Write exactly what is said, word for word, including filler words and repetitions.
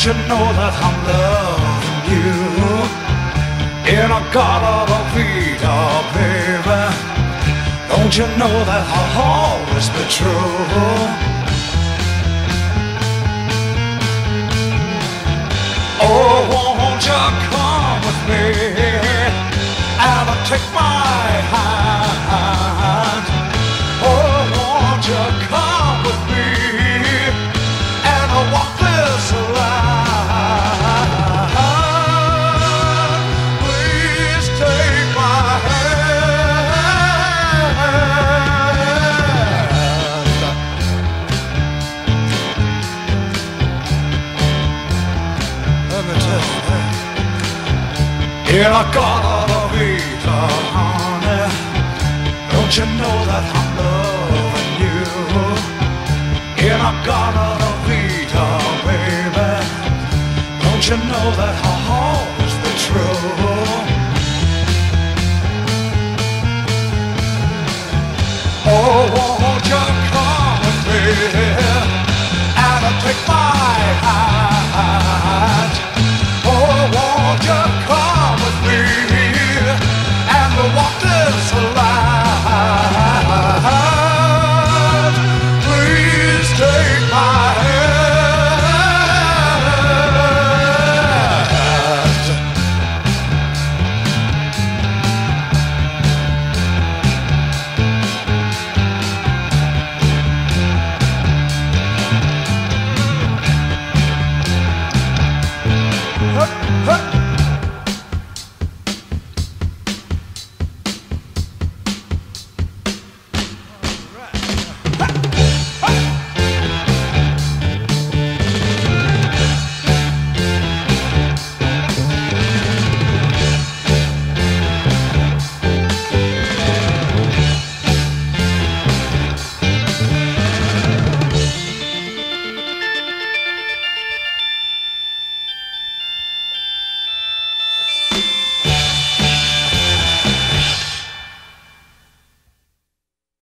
Don't you know that I'm loving you in a Garden of Eden, baby? Don't you know that I'll always be true? Oh, won't you come with me and take my hand? Oh, won't you come with me and walk this line? Please take my hand. Let me tell you, in a Garden of Eden, honey, don't you know that I'm loving you? In a Garden of Eden, baby, don't you know that I'll always be true? Oh, won't you come with me and take my hand?